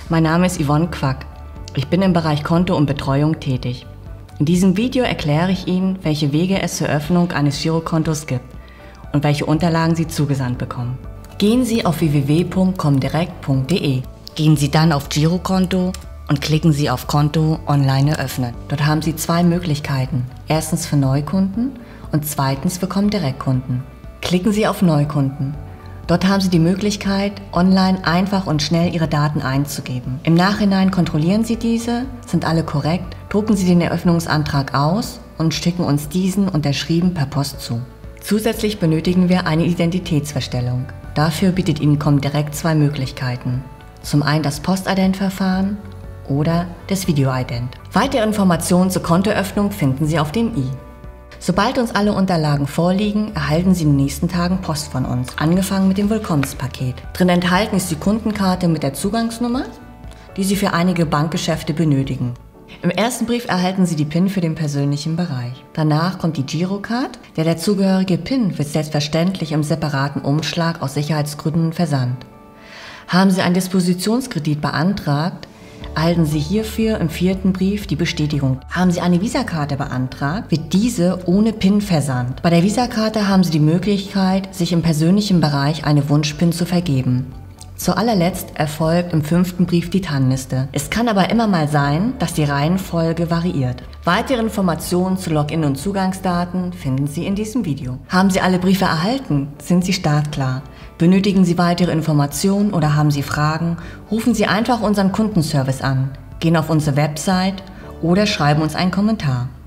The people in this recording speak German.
Mein Name ist Yvonne Quack. Ich bin im Bereich Konto und Betreuung tätig. In diesem Video erkläre ich Ihnen, welche Wege es zur Öffnung eines Girokontos gibt und welche Unterlagen Sie zugesandt bekommen. Gehen Sie auf www.comdirect.de. Gehen Sie dann auf Girokonto und klicken Sie auf Konto online eröffnen. Dort haben Sie zwei Möglichkeiten. Erstens für Neukunden und zweitens für Comdirect-Kunden. Klicken Sie auf Neukunden. Dort haben Sie die Möglichkeit, online einfach und schnell Ihre Daten einzugeben. Im Nachhinein kontrollieren Sie diese, sind alle korrekt, drucken Sie den Eröffnungsantrag aus und schicken uns diesen unterschrieben per Post zu. Zusätzlich benötigen wir eine Identitätsfeststellung. Dafür bietet Ihnen Comdirect zwei Möglichkeiten. Zum einen das Postident-Verfahren oder das Videoident. Weitere Informationen zur Kontoöffnung finden Sie auf dem i. Sobald uns alle Unterlagen vorliegen, erhalten Sie in den nächsten Tagen Post von uns, angefangen mit dem Willkommenspaket. Drin enthalten ist die Kundenkarte mit der Zugangsnummer, die Sie für einige Bankgeschäfte benötigen. Im ersten Brief erhalten Sie die PIN für den persönlichen Bereich. Danach kommt die Girocard. Der dazugehörige PIN wird selbstverständlich im separaten Umschlag aus Sicherheitsgründen versandt. Haben Sie einen Dispositionskredit beantragt, erhalten Sie hierfür im vierten Brief die Bestätigung. Haben Sie eine Visakarte beantragt, wird diese ohne PIN versandt. Bei der Visakarte haben Sie die Möglichkeit, sich im persönlichen Bereich eine Wunsch-PIN zu vergeben. Zu allerletzt erfolgt im fünften Brief die TAN-Liste. Es kann aber immer mal sein, dass die Reihenfolge variiert. Weitere Informationen zu Login- und Zugangsdaten finden Sie in diesem Video. Haben Sie alle Briefe erhalten? Sind Sie startklar? Benötigen Sie weitere Informationen oder haben Sie Fragen? Rufen Sie einfach unseren Kundenservice an, gehen auf unsere Website oder schreiben uns einen Kommentar.